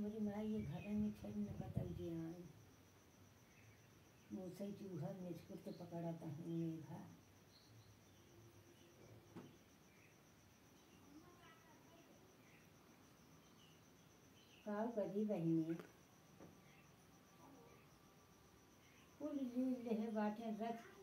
मोरी माँ ये घर में खेल न कतल जियान मूसई चूहर निचकुर के पकड़ता हूँ मेघा। काव करी बहिनी कुल लील ले बाटे रथ